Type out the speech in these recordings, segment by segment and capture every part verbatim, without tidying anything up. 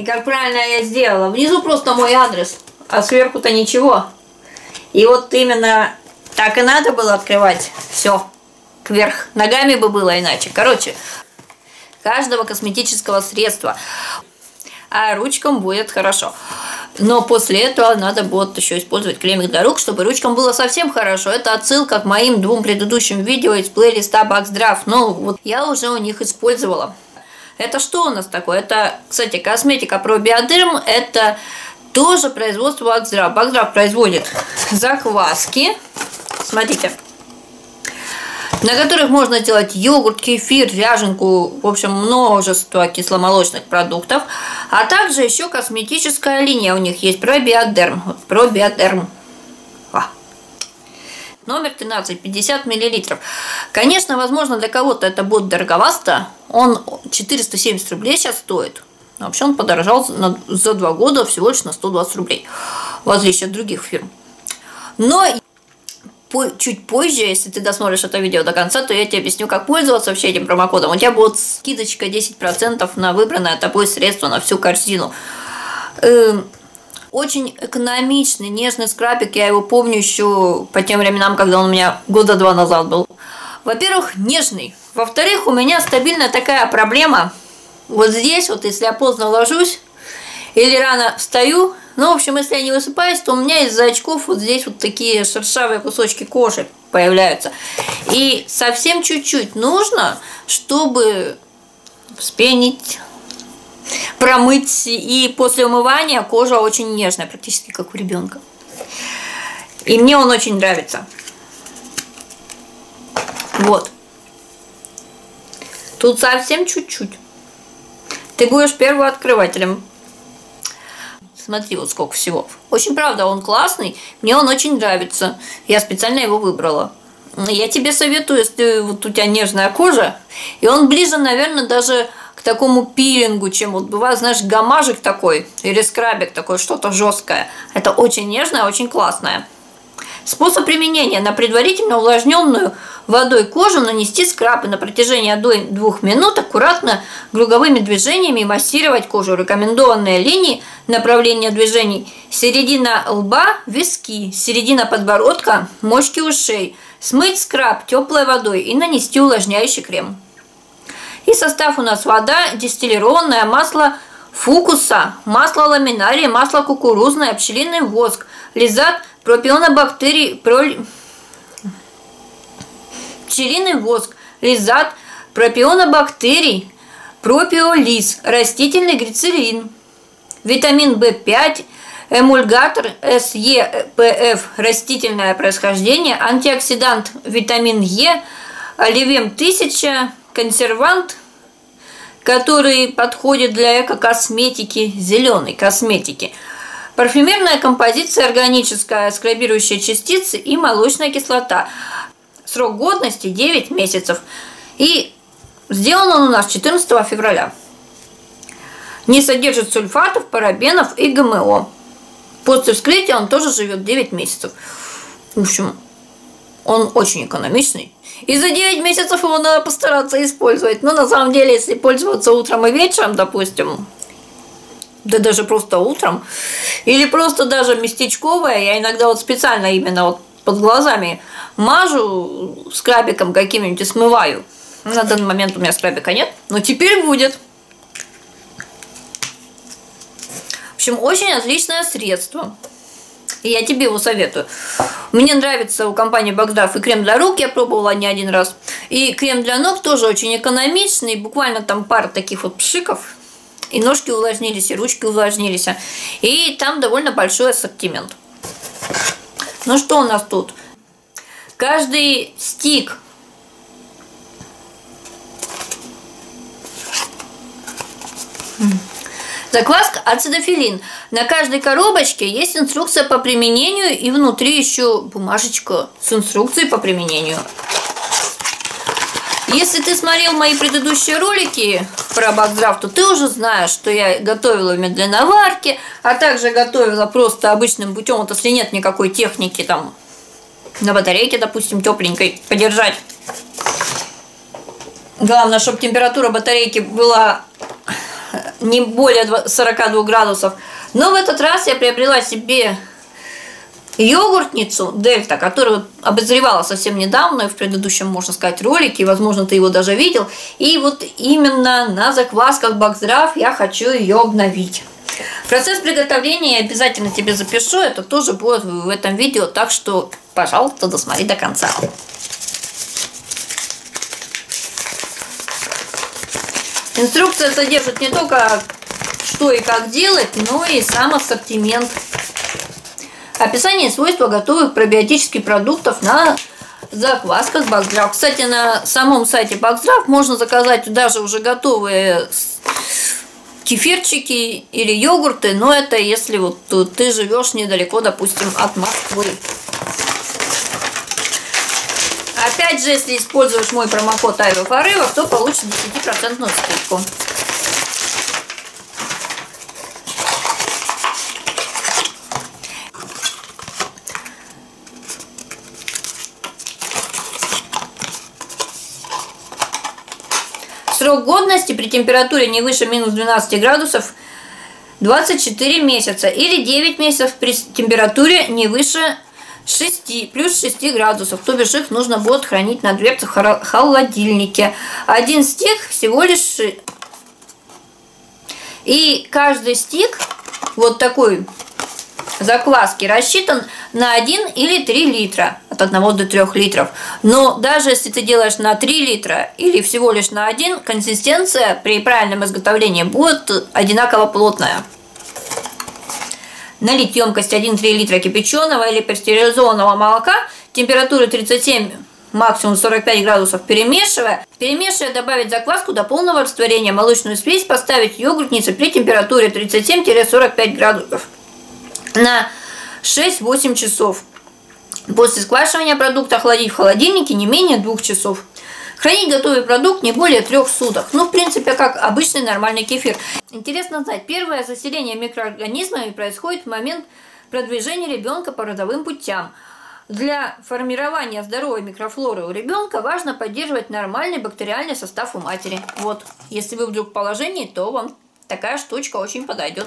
И как правильно я сделала. Внизу просто мой адрес, а сверху-то ничего. И вот именно так и надо было открывать все кверх. Ногами бы было иначе. Короче, каждого косметического средства. А ручкам будет хорошо. Но после этого надо будет еще использовать кремик для рук, чтобы ручкам было совсем хорошо. Это отсылка к моим двум предыдущим видео из плейлиста Баксдраф. Ну, вот я уже у них использовала. Это что у нас такое? Это, кстати, косметика Пробиодерм. Это тоже производство Баксдраф. Баксдраф производит закваски. Смотрите. На которых можно делать йогурт, кефир, ряженку, в общем, множество кисломолочных продуктов. А также еще косметическая линия у них есть, Пробиодерм. Пробиодерм. А. Номер тринадцать, пятьдесят миллилитров. Конечно, возможно, для кого-то это будет дороговасто. Он четыреста семьдесят рублей сейчас стоит. Вообще он подорожал за два года всего лишь на сто двадцать рублей. В отличие от других фирм. Но чуть позже, если ты досмотришь это видео до конца, то я тебе объясню, как пользоваться вообще этим промокодом. У тебя будет скидочка десять процентов на выбранное тобой средство, на всю корзину. Эм, очень экономичный, нежный скрабик. Я его помню еще по тем временам, когда он у меня года два назад был. Во-первых, нежный. Во-вторых, у меня стабильная такая проблема. Вот здесь, вот если я поздно ложусь или рано встаю, ну, в общем, если я не высыпаюсь, то у меня из-за очков вот здесь вот такие шершавые кусочки кожи появляются. И совсем чуть-чуть нужно, чтобы вспенить, промыть. И после умывания кожа очень нежная, практически как у ребенка. И мне он очень нравится. Вот. Тут совсем чуть-чуть. Ты будешь первооткрывателем. Смотри, вот сколько всего. Очень, правда, он классный. Мне он очень нравится. Я специально его выбрала. Я тебе советую, если вот у тебя нежная кожа. И он ближе, наверное, даже к такому пилингу, чем вот бывает, знаешь, гамажик такой. Или скрабик такой, что-то жесткое. Это очень нежное, очень классное. Способ применения: на предварительно увлажненную водой кожу нанести скраб и на протяжении одной-двух минут аккуратно круговыми движениями массировать кожу. Рекомендованные линии направления движений: середина лба, виски, середина подбородка, мочки ушей. Смыть скраб теплой водой и нанести увлажняющий крем. И состав у нас: вода, дистиллированное масло фукуса, масло ламинария, масло кукурузное, пчелиный воск, лизат, пропионобактерий, проль... пчелиный воск, лизат, пропионобактерий, пропиолиз, растительный глицерин, витамин В пять, эмульгатор эс е пэ эф, растительное происхождение, антиоксидант витамин Е, оливем тысяча, консервант, который подходит для эко-косметики, зеленой косметики. Парфюмерная композиция, органическая, скрабирующая частицы и молочная кислота. Срок годности девять месяцев. И сделан он у нас четырнадцатого февраля. Не содержит сульфатов, парабенов и гэ эм о. После вскрытия он тоже живет девять месяцев. В общем, он очень экономичный. И за девять месяцев его надо постараться использовать. Но на самом деле, если пользоваться утром и вечером, допустим, да даже просто утром, или просто даже местечковое, я иногда вот специально именно вот под глазами мажу скрабиком каким-нибудь и смываю. На данный момент у меня скрабика нет, но теперь будет. В общем, очень отличное средство. И я тебе его советую. Мне нравится у компании Баксдраф и крем для рук, я пробовала не один раз. И крем для ног тоже очень экономичный, буквально там пара таких вот пшиков. И ножки увлажнились, и ручки увлажнились. И там довольно большой ассортимент. Ну что у нас тут? Каждый стик закваска ацидофилин. На каждой коробочке есть инструкция по применению, и внутри еще бумажечка с инструкцией по применению. Если ты смотрел мои предыдущие ролики про Баксдраф, то ты уже знаешь, что я готовила в медленной варке, а также готовила просто обычным путем, вот если нет никакой техники там на батарейке, допустим, тепленькой подержать. Главное, чтобы температура батарейки была не более сорока двух градусов. Но в этот раз я приобрела себе йогуртницу Дельта, которую обозревала совсем недавно, в предыдущем, можно сказать, ролике, возможно, ты его даже видел. И вот именно на заквасках Бакздрав я хочу ее обновить. Процесс приготовления я обязательно тебе запишу, это тоже будет в этом видео, так что, пожалуйста, досмотри до конца. Инструкция содержит не только что и как делать, но и сам ассортимент. Описание свойства готовых пробиотических продуктов на заквасках Бакздрав. Кстати, на самом сайте Бакздрав можно заказать даже уже готовые кефирчики или йогурты, но это если вот ты живешь недалеко, допустим, от Москвы. Опять же, если используешь мой промокод Айва, то получишь десятипроцентную скидку. Срок годности при температуре не выше минус двенадцати градусов двадцать четыре месяца или девять месяцев при температуре не выше шести, плюс шести градусов, то бишь их нужно будет хранить на дверце в холодильнике. Один стик всего лишь, и каждый стик вот такой закваски рассчитан на один или три литра, от одного до трёх литров. Но даже если ты делаешь на три литра или всего лишь на один, консистенция при правильном изготовлении будет одинаково плотная. Налить емкость один и три литра кипяченого или пастеризованного молока, температуры тридцать семь, максимум сорок пять градусов, перемешивая. Перемешивая, добавить закваску до полного растворения, молочную смесь поставить в йогуртницу при температуре тридцать семь — сорок пять градусов на шесть-восемь часов. После сквашивания продукта охладить в холодильнике не менее двух часов. Хранить готовый продукт не более трех суток. Ну, в принципе, как обычный нормальный кефир. Интересно знать, первое заселение микроорганизмами происходит в момент продвижения ребенка по родовым путям. Для формирования здоровой микрофлоры у ребенка важно поддерживать нормальный бактериальный состав у матери. Вот, если вы вдруг в положении, то вам такая штучка очень подойдет.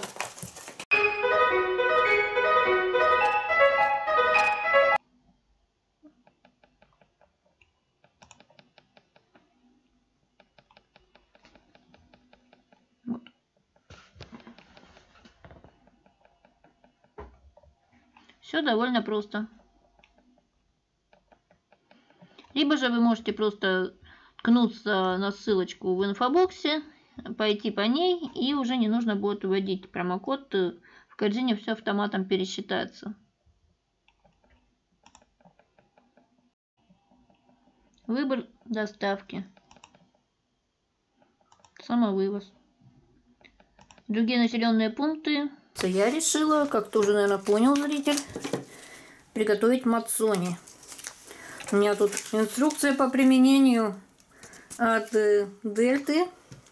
Все довольно просто. Либо же вы можете просто ткнуться на ссылочку в инфобоксе, пойти по ней, и уже не нужно будет вводить промокод. В корзине все автоматом пересчитается. Выбор доставки. Самовывоз. Другие населенные пункты. Я решила, как ты уже, наверное, понял, зритель, приготовить мацони. У меня тут инструкция по применению от Дельты.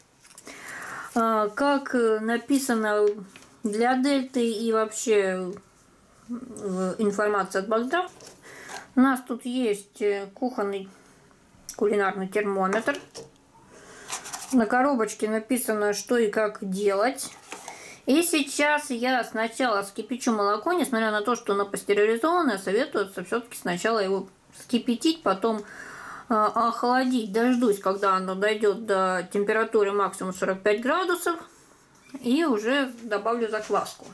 Как написано для Дельты и вообще информация от Бакздрав. У нас тут есть кухонный кулинарный термометр. На коробочке написано, что и как делать. И сейчас я сначала вскипячу молоко, несмотря на то, что оно пастеризованное, советуется все-таки сначала его вскипятить, потом э, охладить. Дождусь, когда оно дойдет до температуры максимум сорок пять градусов, и уже добавлю закваску.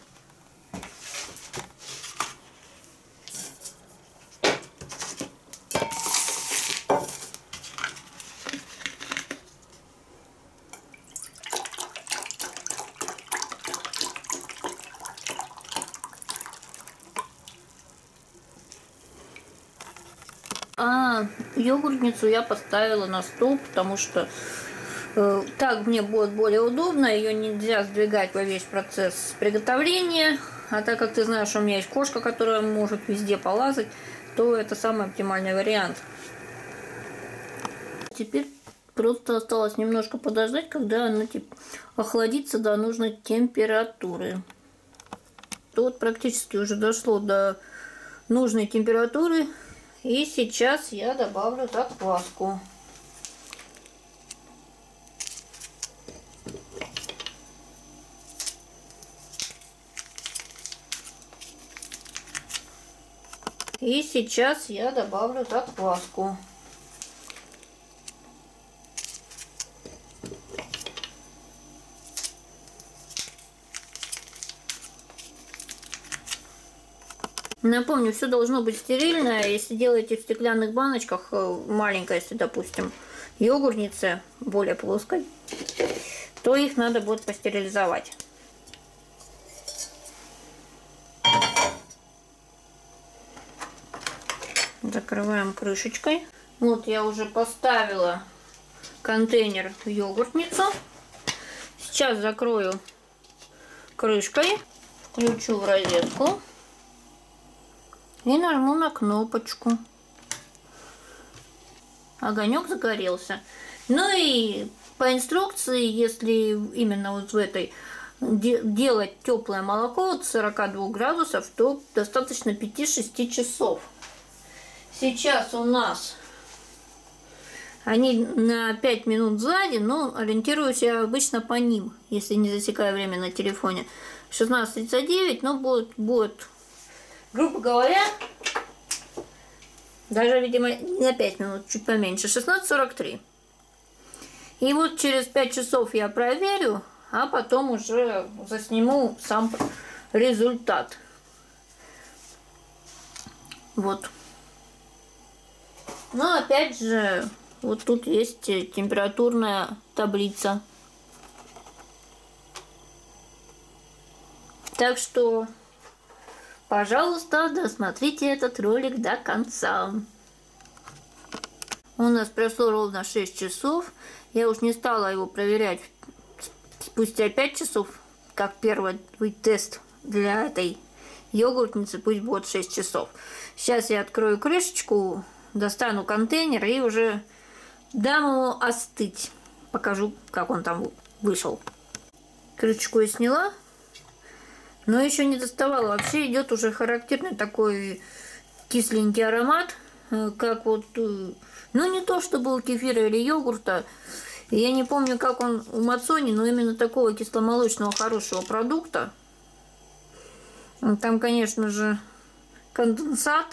А йогуртницу я поставила на стол, потому что э, так мне будет более удобно. Ее нельзя сдвигать во весь процесс приготовления. А так как ты знаешь, у меня есть кошка, которая может везде полазать, то это самый оптимальный вариант. Теперь просто осталось немножко подождать, когда она типа охладится до нужной температуры. Вот практически уже дошло до нужной температуры. И сейчас я добавлю закваску. И сейчас я добавлю закваску. Напомню, все должно быть стерильное. Если делаете в стеклянных баночках, маленькая, если, допустим, йогуртница более плоской, то их надо будет постерилизовать. Закрываем крышечкой. Вот я уже поставила контейнер в йогуртницу. Сейчас закрою крышкой, включу в розетку и нажму на кнопочку. Огонек загорелся. Ну и по инструкции, если именно вот в этой делать теплое молоко от сорока двух градусов, то достаточно пяти-шести часов. Сейчас у нас они на пять минут сзади, но ориентируюсь я обычно по ним, если не засекаю время на телефоне. шестнадцать тридцать девять, но будет, будет, грубо говоря, даже, видимо, не на пять минут, чуть поменьше, шестнадцать сорок три. И вот через пять часов я проверю, а потом уже засниму сам результат. Вот. Но опять же, вот тут есть температурная таблица. Так что, пожалуйста, досмотрите этот ролик до конца. У нас прошло ровно шесть часов. Я уж не стала его проверять спустя пять часов, как первый тест для этой йогуртницы, пусть будет шесть часов. Сейчас я открою крышечку, достану контейнер и уже дам ему остыть. Покажу, как он там вышел. Крышечку я сняла, но еще не доставала. Вообще идет уже характерный такой кисленький аромат, как вот, ну не то чтобы у кефира или йогурта. Я не помню, как он у Мацони, но именно такого кисломолочного хорошего продукта. Там, конечно же, конденсат.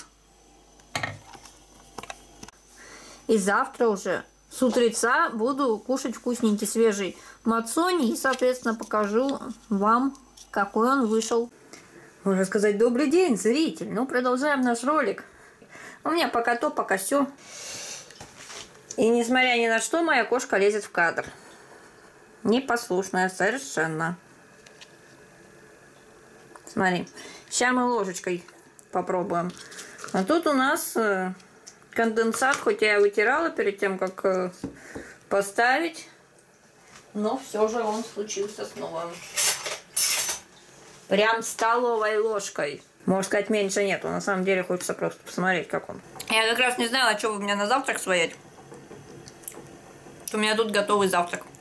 И завтра уже с утреца буду кушать вкусненький свежий Мацони и, соответственно, покажу вам, какой он вышел. Можно сказать, добрый день, зритель. Ну, продолжаем наш ролик. У меня пока то, пока сё. И несмотря ни на что, моя кошка лезет в кадр. Непослушная совершенно. Смотри. Сейчас мы ложечкой попробуем. А тут у нас конденсат, хоть я вытирала перед тем, как поставить, но все же он случился снова. Прям столовой ложкой. Можно сказать, меньше нету. На самом деле хочется просто посмотреть, как он. Я как раз не знала, что у меня на завтрак своять. У меня тут готовый завтрак.